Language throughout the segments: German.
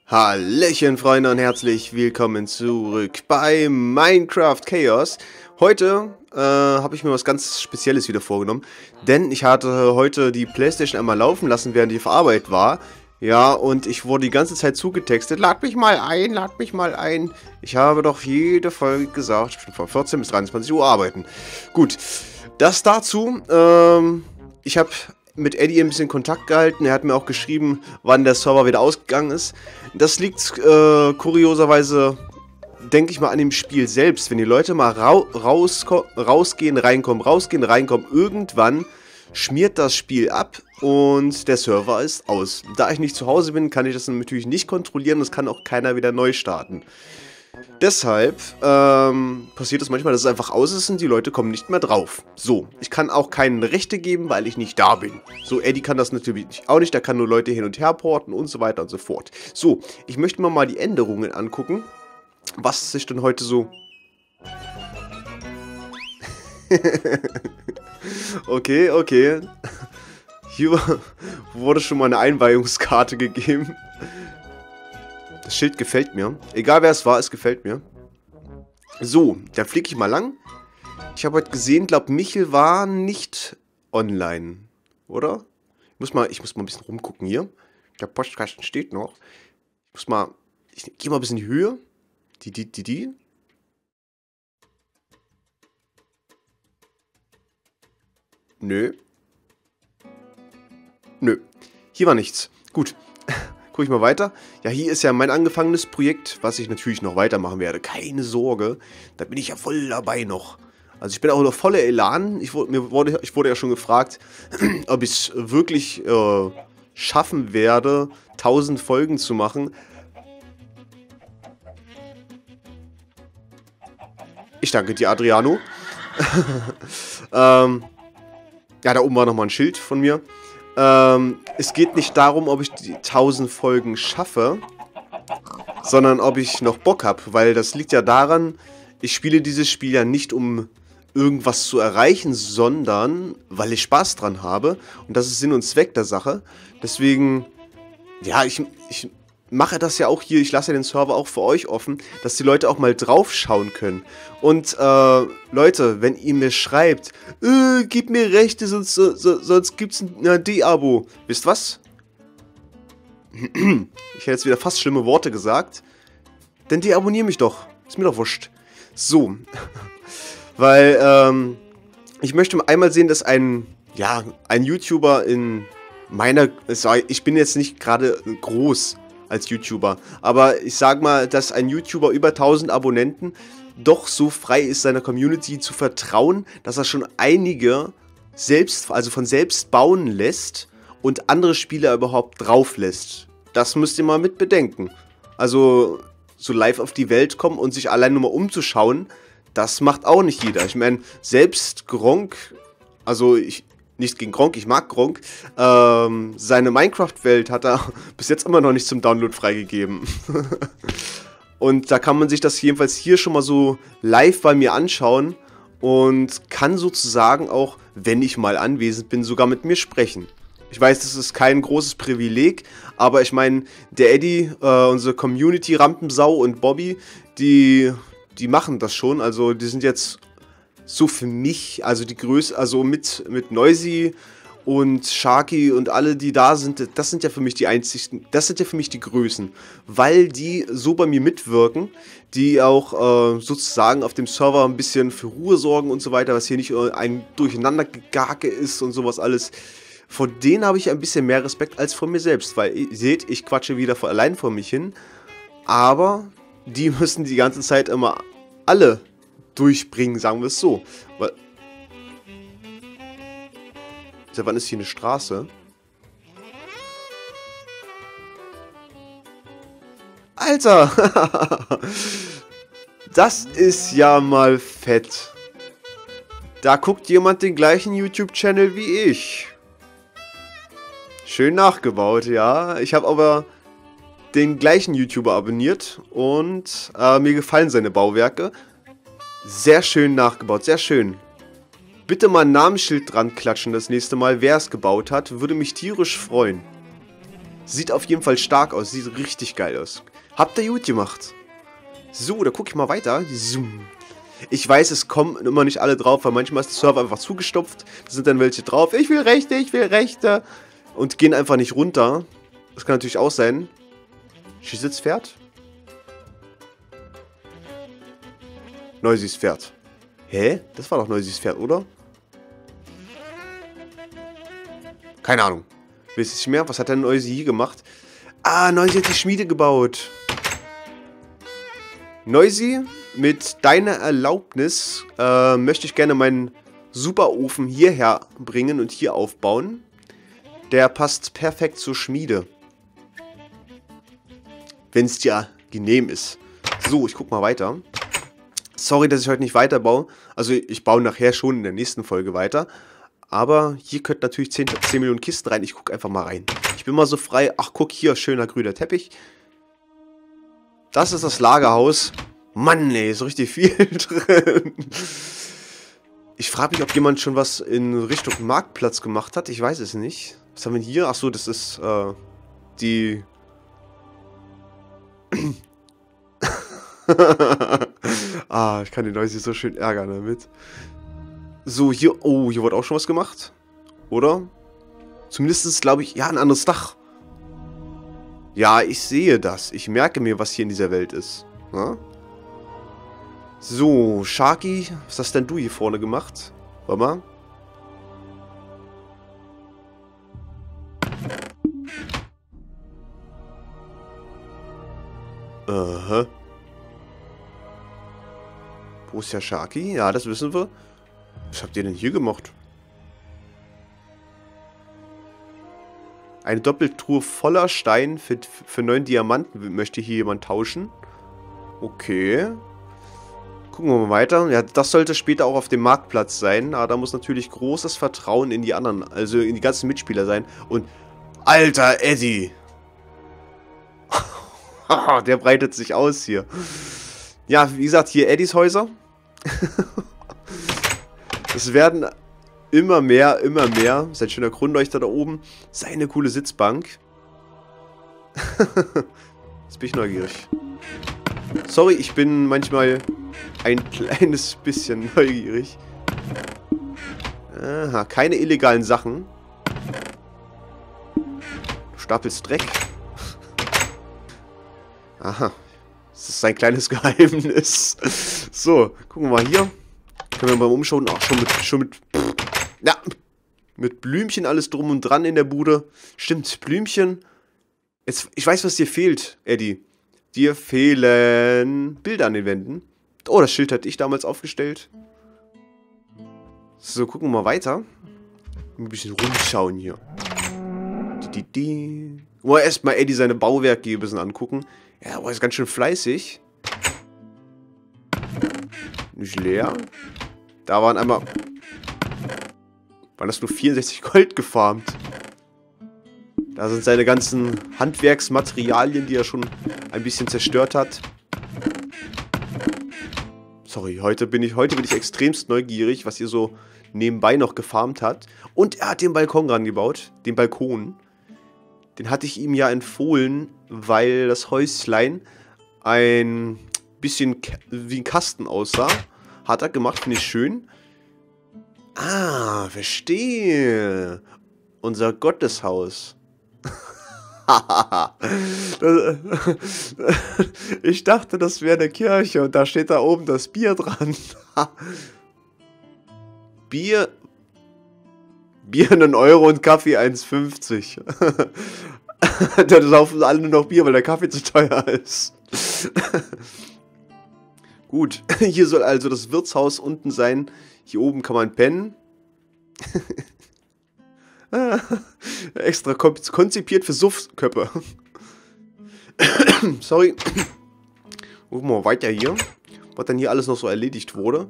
Hallöchen Freunde und herzlich willkommen zurück bei Minecraft Chaos. Heute habe ich mir was ganz Spezielles wieder vorgenommen, denn ich hatte heute die Playstation einmal laufen lassen, während ich auf Arbeit war. Ja, und ich wurde die ganze Zeit zugetextet, lad mich mal ein, lad mich mal ein. Ich habe doch jede Folge gesagt, ich bin von 14 bis 23 Uhr arbeiten. Gut, das dazu. Ich habe mit Eddie ein bisschen Kontakt gehalten. Er hat mir auch geschrieben, wann der Server wieder ausgegangen ist. Das liegt kurioserweise, denke ich mal, an dem Spiel selbst. Wenn die Leute mal rausgehen, reinkommen, irgendwann schmiert das Spiel ab und der Server ist aus. Da ich nicht zu Hause bin, kann ich das natürlich nicht kontrollieren. Das kann auch keiner wieder neu starten. Deshalb passiert es manchmal, dass es einfach aus ist und die Leute kommen nicht mehr drauf. So, ich kann auch keine Rechte geben, weil ich nicht da bin. So, Eddie kann das natürlich auch nicht, der kann nur Leute hin und her porten und so weiter und so fort. So, ich möchte mir mal die Änderungen angucken, was sich denn heute so... Okay. Hier wurde schon mal eine Einweihungskarte gegeben. Das Schild gefällt mir. Egal wer es war, es gefällt mir. So, da fliege ich mal lang. Ich habe heute gesehen, glaube Michel war nicht online. Oder? Ich muss mal ein bisschen rumgucken hier. Der Postkasten steht noch. Ich gehe mal ein bisschen in die Höhe. Die. Nö. Hier war nichts. Gut. Gucke ich mal weiter. Ja, hier ist ja mein angefangenes Projekt, was ich natürlich noch weitermachen werde. Keine Sorge, da bin ich ja voll dabei noch. Also ich bin auch noch voller Elan. Ich wurde ja schon gefragt, ob ich es wirklich schaffen werde, 1000 Folgen zu machen. Ich danke dir, Adriano. Ja, da oben war nochmal ein Schild von mir. Es geht nicht darum, ob ich die 1000 Folgen schaffe, sondern ob ich noch Bock habe, weil das liegt ja daran, ich spiele dieses Spiel ja nicht, um irgendwas zu erreichen, sondern weil ich Spaß dran habe und das ist Sinn und Zweck der Sache. Deswegen, ja, ich mache das ja auch hier, ich lasse ja den Server auch für euch offen, dass die Leute auch mal drauf schauen können. Und Leute, wenn ihr mir schreibt, gib mir Rechte, sonst gibt's ein De-Abo. Wisst was? Ich hätte jetzt wieder fast schlimme Worte gesagt. Dann deabonnier mich doch. Ist mir doch wurscht. So. Weil, ich möchte einmal sehen, dass ein YouTuber in meiner... Ich bin jetzt nicht gerade groß als YouTuber. Aber ich sag mal, dass ein YouTuber über 1000 Abonnenten doch so frei ist, seiner Community zu vertrauen, dass er schon einige von selbst bauen lässt und andere Spieler überhaupt drauf lässt. Das müsst ihr mal mit bedenken. Also so live auf die Welt kommen und sich allein nur mal umzuschauen, das macht auch nicht jeder. Ich meine, selbst Gronkh, nichts gegen Gronkh, ich mag Gronkh. Seine Minecraft-Welt hat er bis jetzt immer noch nicht zum Download freigegeben. Und da kann man sich das jedenfalls hier schon mal so live bei mir anschauen und kann sozusagen auch, wenn ich mal anwesend bin, sogar mit mir sprechen. Ich weiß, das ist kein großes Privileg, aber ich meine, der Eddie, unsere Community-Rampensau und Bobby, die machen das schon. Also die sind jetzt... So für mich, also die Größe, also mit Noisy und Sharky und alle, die da sind, das sind ja für mich die einzigsten, das sind ja für mich die Größen, weil die so bei mir mitwirken, die auch sozusagen auf dem Server ein bisschen für Ruhe sorgen und so weiter, was hier nicht ein Durcheinandergegake ist und sowas alles. Vor denen habe ich ein bisschen mehr Respekt als vor mir selbst, weil ihr seht, ich quatsche wieder allein vor mich hin, aber die müssen die ganze Zeit immer alle durchbringen, sagen wir es so. Weil, seit wann ist hier eine Straße? Alter! Das ist ja mal fett. Da guckt jemand den gleichen YouTube-Channel wie ich. Schön nachgebaut, ja. Ich habe aber den gleichen YouTuber abonniert und mir gefallen seine Bauwerke. Sehr schön nachgebaut, sehr schön. Bitte mal ein Namensschild dran klatschen das nächste Mal, wer es gebaut hat. Würde mich tierisch freuen. Sieht auf jeden Fall stark aus. Sieht richtig geil aus. Habt ihr gut gemacht. So, da gucke ich mal weiter. Zoom. Ich weiß, es kommen immer nicht alle drauf, weil manchmal ist der Server einfach zugestopft. Da sind dann welche drauf. Ich will Rechte, ich will Rechte. Und gehen einfach nicht runter. Das kann natürlich auch sein. Schießes Pferd? Noisys Pferd. Hä? Das war doch Noisys Pferd, oder? Keine Ahnung. Weiß ich nicht mehr. Was hat der Noisy hier gemacht? Ah, Noisy hat die Schmiede gebaut. Noisy, mit deiner Erlaubnis möchte ich gerne meinen Superofen hierher bringen und hier aufbauen. Der passt perfekt zur Schmiede. Wenn es dir genehm ist. So, ich guck mal weiter. Sorry, dass ich heute nicht weiterbaue. Also ich baue nachher schon in der nächsten Folge weiter. Aber hier könnten natürlich 10 Millionen Kisten rein. Ich gucke einfach mal rein. Ich bin mal so frei. Ach, guck hier, schöner grüner Teppich. Das ist das Lagerhaus. Mann, ey, ist richtig viel drin. Ich frage mich, ob jemand schon was in Richtung Marktplatz gemacht hat. Ich weiß es nicht. Was haben wir hier? Ach so, das ist die... Ah, ich kann den Noisy so schön ärgern damit. So, hier... Oh, hier wurde auch schon was gemacht. Oder? Zumindest, glaube ich... Ja, ein anderes Dach. Ja, ich sehe das. Ich merke mir, was hier in dieser Welt ist. Ja? So, Sharky, was hast denn du hier vorne gemacht? Warte mal. Aha. Wo ist der Sharky? Ja, das wissen wir. Was habt ihr denn hier gemacht? Eine Doppeltruhe voller Stein für 9 Diamanten möchte hier jemand tauschen. Okay. Gucken wir mal weiter. Ja, das sollte später auch auf dem Marktplatz sein. Aber da muss natürlich großes Vertrauen in die anderen, also in die ganzen Mitspieler sein. Und, alter Eddie. Der breitet sich aus hier. Ja, wie gesagt, hier Eddies Häuser. Es werden immer mehr, immer mehr. Sein schöner Kronleuchter da oben. Seine coole Sitzbank. Jetzt bin ich neugierig. Sorry, ich bin manchmal ein kleines bisschen neugierig. Aha, keine illegalen Sachen. Du stapelst Dreck. Aha. Das ist ein kleines Geheimnis. So, gucken wir mal hier. Können wir beim Umschauen auch schon mit ja, mit Blümchen alles drum und dran in der Bude. Stimmt, Blümchen. Jetzt, ich weiß, was dir fehlt, Eddie. Dir fehlen Bilder an den Wänden. Oh, das Schild hatte ich damals aufgestellt. So, gucken wir mal weiter. Ein bisschen rumschauen hier. Oh, erstmal Eddie seine Bauwerke hier ein bisschen angucken. Ja, aber ist ganz schön fleißig. Nicht leer. Da waren einmal... Waren das nur 64 Gold gefarmt? Da sind seine ganzen Handwerksmaterialien, die er schon ein bisschen zerstört hat. Sorry, heute bin ich extremst neugierig, was ihr so nebenbei noch gefarmt hat. Und er hat den Balkon rangebaut. Den Balkon. Den hatte ich ihm ja empfohlen, weil das Häuslein ein bisschen wie ein Kasten aussah. Hat er gemacht, finde ich schön. Ah, verstehe. Unser Gotteshaus. Ich dachte, das wäre eine Kirche und da steht da oben das Bier dran. Bier 1 Euro und Kaffee 1,50. Da saufen alle nur noch Bier, weil der Kaffee zu teuer ist. Gut, hier soll also das Wirtshaus unten sein. Hier oben kann man pennen. Extra konzipiert für Suffköppe. Sorry. Gucken wir mal weiter hier. Was dann hier alles noch so erledigt wurde.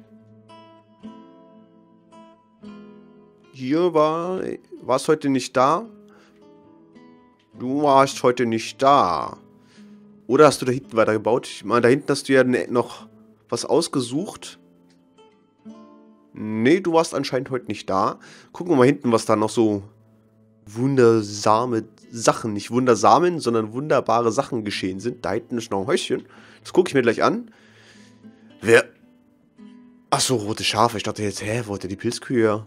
Hier warst heute nicht da. Du warst heute nicht da. Oder hast du da hinten weitergebaut? Ich meine, da hinten hast du ja noch was ausgesucht. Nee, du warst anscheinend heute nicht da. Gucken wir mal hinten, was da noch so wundersame Sachen, nicht wundersamen, sondern wunderbare Sachen geschehen sind. Da hinten ist noch ein Häuschen. Das gucke ich mir gleich an. Wer... Achso, rote Schafe. Ich dachte jetzt, wo hat der die Pilzkühe her?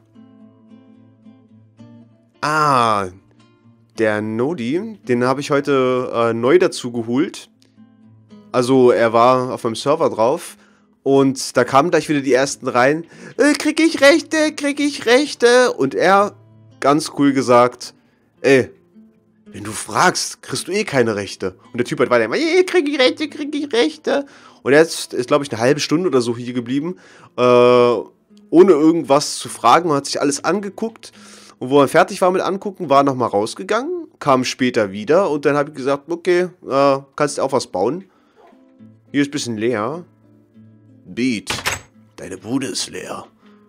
Ah, der Nodi, den habe ich heute neu dazu geholt. Also, er war auf meinem Server drauf. Und da kamen gleich wieder die ersten rein. Krieg ich Rechte, krieg ich Rechte? Und er, ganz cool gesagt, ey, wenn du fragst, kriegst du eh keine Rechte. Und der Typ hat weiter immer, krieg ich Rechte, krieg ich Rechte? Und er ist glaube ich, eine halbe Stunde oder so hier geblieben, ohne irgendwas zu fragen. Und hat sich alles angeguckt. Und wo er fertig war mit angucken, war er nochmal rausgegangen, kam später wieder. Und dann habe ich gesagt, okay, kannst du auch was bauen. Hier ist ein bisschen leer. Beat, deine Bude ist leer.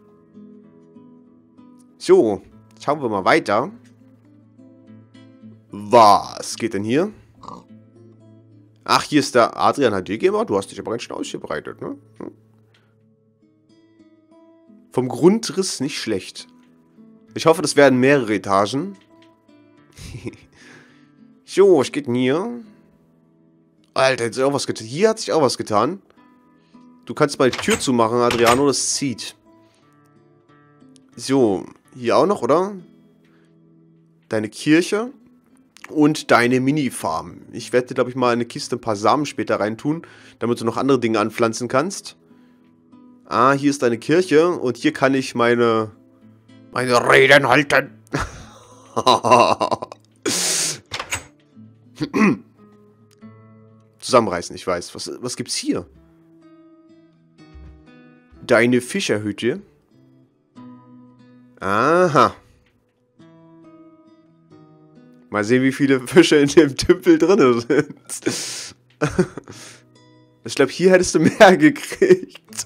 So, schauen wir mal weiter. Was geht denn hier? Ach, hier ist der Adrian HD Gamer. Du hast dich aber ganz schön ausgebreitet, ne? Vom Grundriss nicht schlecht. Ich hoffe, das werden mehrere Etagen. So, was geht denn hier? Alter, jetzt auch was getan. Hier hat sich auch was getan. Du kannst mal die Tür zumachen, Adriano, das zieht. So, hier auch noch, oder? Deine Kirche und deine Mini-Farm. Ich werde, glaube ich, mal in eine Kiste ein paar Samen später reintun, damit du noch andere Dinge anpflanzen kannst. Ah, hier ist deine Kirche und hier kann ich meine Reden halten. Zusammenreißen, ich weiß. Was gibt's hier? Deine Fischerhütte. Aha. Mal sehen, wie viele Fische in dem Tümpel drin sind. Ich glaube, hier hättest du mehr gekriegt.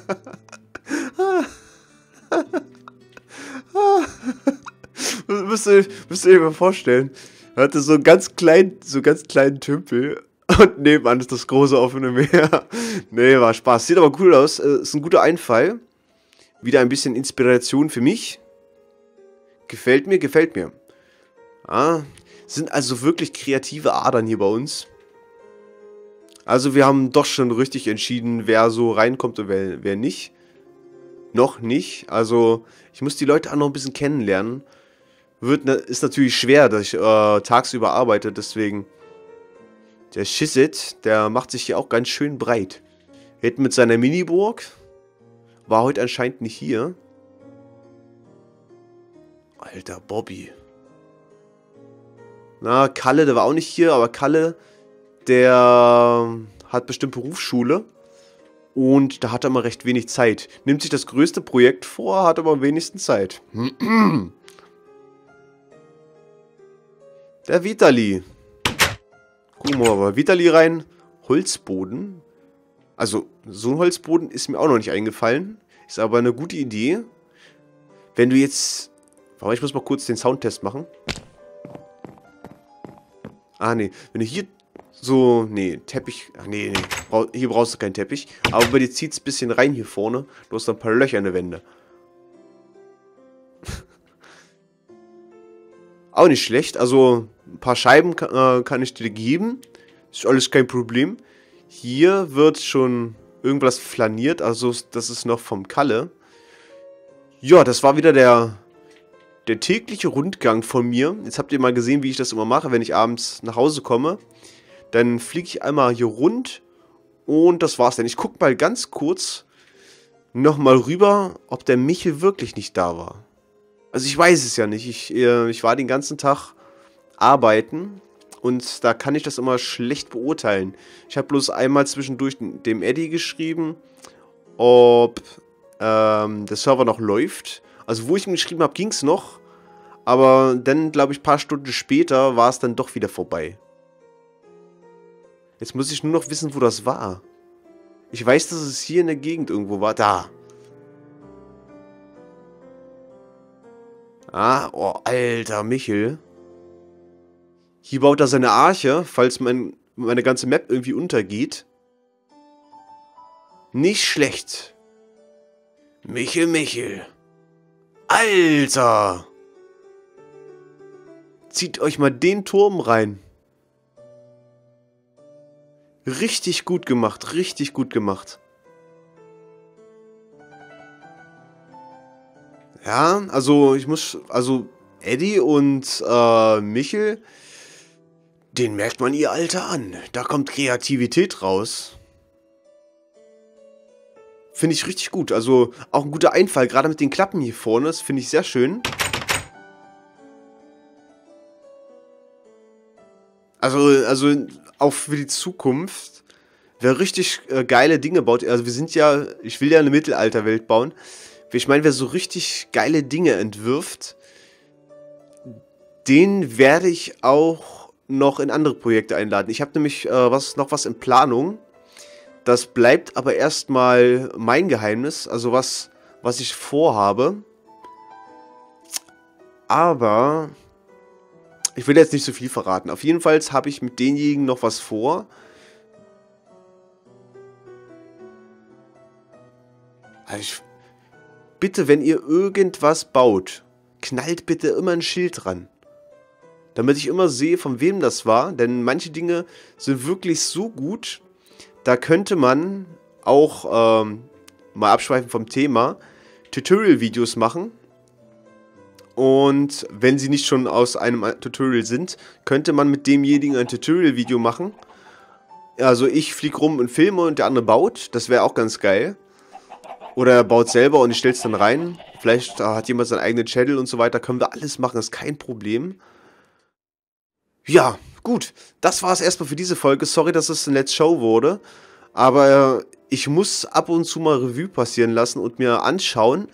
Müsst ihr dir mal vorstellen. Er hatte so einen ganz kleinen Tümpel. Und nebenan ist das große offene Meer. Nee, war Spaß. Sieht aber cool aus. Ist ein guter Einfall. Wieder ein bisschen Inspiration für mich. Gefällt mir, gefällt mir. Ah, sind also wirklich kreative Adern hier bei uns. Also wir haben doch schon richtig entschieden, wer so reinkommt und wer nicht. Noch nicht. Also ich muss die Leute auch noch ein bisschen kennenlernen. Ist natürlich schwer, dass ich tagsüber arbeite, deswegen... Der Schisset, der macht sich hier auch ganz schön breit. Hinten mit seiner Miniburg. War heute anscheinend nicht hier. Alter, Bobby. Na, Kalle, der war auch nicht hier, aber Kalle, der hat bestimmt Berufsschule. Und da hat er mal recht wenig Zeit. Nimmt sich das größte Projekt vor, hat aber am wenigsten Zeit. Der Vitali. Gucken wir mal bei Vitali rein. Holzboden. Also, so ein Holzboden ist mir auch noch nicht eingefallen. Ist aber eine gute Idee. Wenn du jetzt... Warte, ich muss mal kurz den Soundtest machen. Ah, nee. Wenn du hier so... Nee, Teppich... Ach, nee. Hier brauchst du keinen Teppich. Aber bei dir zieht es ein bisschen rein hier vorne. Du hast da ein paar Löcher in der Wände. Auch nicht schlecht. Also, ein paar Scheiben kann ich dir geben. Ist alles kein Problem. Hier wird schon irgendwas flaniert. Also, das ist noch vom Kalle. Ja, das war wieder der tägliche Rundgang von mir. Jetzt habt ihr mal gesehen, wie ich das immer mache, wenn ich abends nach Hause komme. Dann fliege ich einmal hier rund. Und das war's dann. Ich gucke mal ganz kurz nochmal rüber, ob der Michel wirklich nicht da war. Also ich weiß es ja nicht. Ich war den ganzen Tag arbeiten und da kann ich das immer schlecht beurteilen. Ich habe bloß einmal zwischendurch dem Eddie geschrieben, ob der Server noch läuft. Also wo ich ihm geschrieben habe, ging es noch. Aber dann, glaube ich, ein paar Stunden später war es dann doch wieder vorbei. Jetzt muss ich nur noch wissen, wo das war. Ich weiß, dass es hier in der Gegend irgendwo war. Da. Ah, oh, alter Michel. Hier baut er seine Arche, falls meine ganze Map irgendwie untergeht. Nicht schlecht. Michel. Alter. Zieht euch mal den Turm rein. Richtig gut gemacht, richtig gut gemacht. Ja, also Eddie und Michel, den merkt man ihr Alter an. Da kommt Kreativität raus. Finde ich richtig gut. Also auch ein guter Einfall, gerade mit den Klappen hier vorne. Das finde ich sehr schön. Also auch für die Zukunft, wer richtig geile Dinge baut, also ich will ja eine Mittelalterwelt bauen. Ich meine, wer so richtig geile Dinge entwirft, den werde ich auch noch in andere Projekte einladen. Ich habe nämlich noch was in Planung. Das bleibt aber erstmal mein Geheimnis, also was ich vorhabe. Aber ich will jetzt nicht so viel verraten. Auf jeden Fall habe ich mit denjenigen noch was vor. Also bitte, wenn ihr irgendwas baut, knallt bitte immer ein Schild dran. Damit ich immer sehe, von wem das war. Denn manche Dinge sind wirklich so gut, da könnte man auch, mal abschweifen vom Thema, Tutorial-Videos machen. Und wenn sie nicht schon aus einem Tutorial sind, könnte man mit demjenigen ein Tutorial-Video machen. Also ich fliege rum und filme und der andere baut. Das wäre auch ganz geil. Oder er baut selber und ich stelle es dann rein. Vielleicht hat jemand seinen eigenen Channel und so weiter. Können wir alles machen, das ist kein Problem. Ja, gut. Das war es erstmal für diese Folge. Sorry, dass es eine Let's Show wurde. Aber ich muss ab und zu mal Revue passieren lassen und mir anschauen.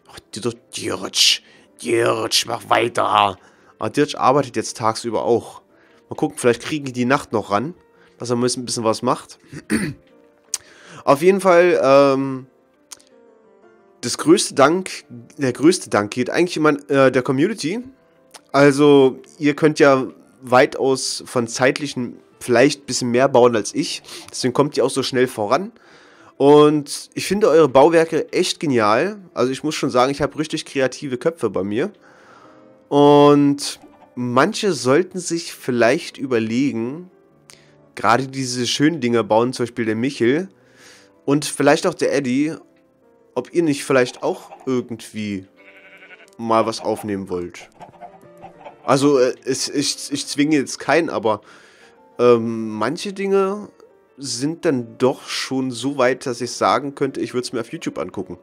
Dirtsch, mach weiter. Aber Dirtsch arbeitet jetzt tagsüber auch. Mal gucken, vielleicht kriegen die die Nacht noch ran. Dass er ein bisschen was macht. Auf jeden Fall, der größte Dank geht eigentlich immer der Community. Also, ihr könnt ja weitaus von zeitlichen vielleicht ein bisschen mehr bauen als ich. Deswegen kommt ihr auch so schnell voran. Und ich finde eure Bauwerke echt genial. Also ich muss schon sagen, ich habe richtig kreative Köpfe bei mir. Und manche sollten sich vielleicht überlegen, gerade diese schönen Dinger bauen, zum Beispiel der Michel und vielleicht auch der Eddie, ob ihr nicht vielleicht auch irgendwie mal was aufnehmen wollt. Also ich zwinge jetzt keinen, aber manche Dinge sind dann doch schon so weit, dass ich sagen könnte, ich würde es mir auf YouTube angucken.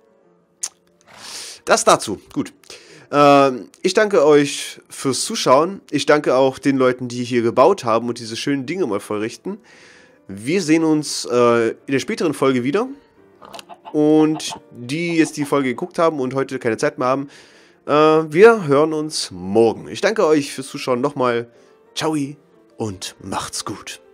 Das dazu. Gut. Ich danke euch fürs Zuschauen. Ich danke auch den Leuten, die hier gebaut haben und diese schönen Dinge mal vollrichten. Wir sehen uns in der späteren Folge wieder. Und die jetzt die Folge geguckt haben und heute keine Zeit mehr haben, wir hören uns morgen. Ich danke euch fürs Zuschauen nochmal. Ciao und macht's gut.